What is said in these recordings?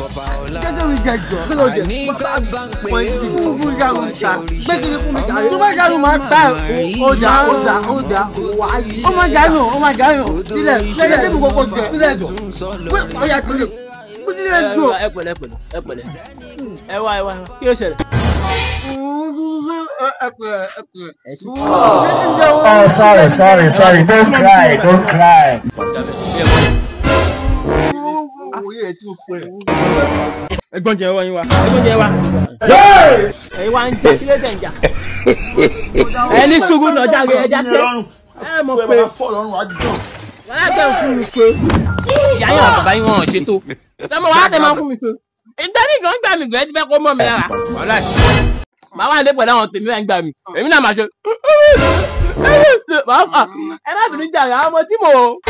Jẹ́jẹ́ mi jẹ jọ. Kí ló dé? Wọ́n ti kú ìyàwó ta. Gbé kiri fún mi ta. Tó bá dànù máa ta ọjà wáyé. Ó máa dànù. Sílẹ̀ tí mo kọ́kọ́ jẹ. Sílẹ̀ jọ. Pé ọ̀yà kiri. Mo ti lè jọ. Ẹ pẹ̀lẹ́. Ẹ wá. Kí ló ṣẹlẹ̀? Oh, sorry. Don't cry. Ẹ̀gbọ́n jẹ wá. Ẹ̀yin wá ń jẹ kílé dẹ̀ ń jà. Ẹni ṣubú lọ jáde ẹja tẹ. Ẹ mọ̀ pé wọ́n á tẹ̀ fún mi pé. Ìyá yẹn bàbá yín wọ́n ṣètò. Lọ́mọ wàá tẹ̀ máa fún mi pé. Ìgbẹ́ni gan gbà mí gbẹ́ ti fẹ́ kó mọ́ mi lára. Màá wà ní pẹ̀lú àwọn tèmi náà ń gbà mí. Èmi náà máa ṣe. Ẹ má bìnrin jà rà ọmọ tí mo.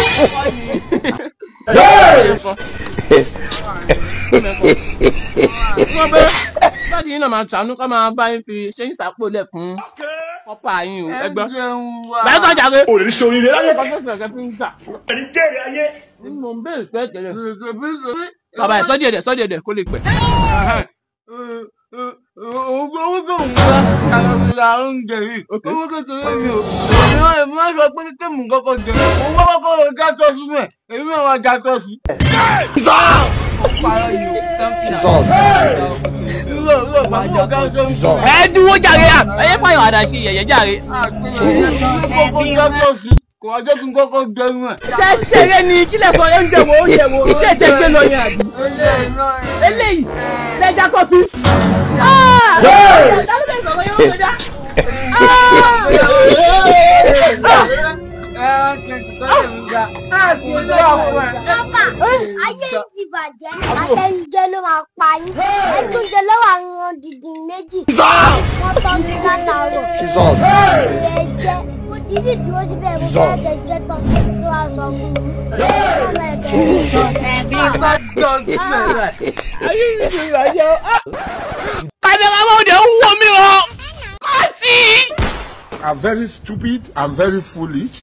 Wọ́n bẹ́ láti yín náà máa ṣàánú ká máa bá yín fi ṣe ń sàpòlẹ̀ fún ọ̀pá yín o ẹgbẹ́. Báyọ̀ tó jàre. O lè ṣe oríire láyé. Ọjọ́ ìfẹ́ fi ń gbà. Ẹni jẹ́rìí ayé. Mo ń bèèrè pé tẹ̀lé. Bàbá ẹ̀ sọ́dí ẹ̀dẹ̀ kó lè pẹ̀. Owó tó ń wá àràbùlà oúnjẹ yìí. Owó kékeré mi ò. Èmi máa sọ pé kí mú kọ́kọ́ jẹ. Owó kọ́kọ́ lọ já tọ́sí mẹ́. Èmi máa wá já tọ́sí. Ẹ dúró jàre à! Ẹ yẹ fàyọ̀ àdàṣe yẹ̀yẹ́ jàre. Kò wá jẹ́ kí n kọ́kọ́ jẹun ẹ̀. Ṣé ṣeré ni kílẹ̀ sọ oúnjẹ wo? Ṣé tẹ̀sẹ̀ lọ yẹn àbí? Eléyìí lẹ́jà kọ́ sí. Ayé ti bàjẹ́, àtẹnujẹ ló máa pa yín. Ẹgbẹ́jẹ lọ́wọ́ àwọn dídín méjì. Wọ́n tọ́ mi látàárọ̀. Ìyẹn jẹ́ mo dídì dúró síbẹ̀ mo fẹ́ jẹ tán tó wá sọ fún mi. Kàdé àwọn ọdẹ ń wọ mí o. Kọ́ọ̀tì. I'm very stupid. I'm very foolish.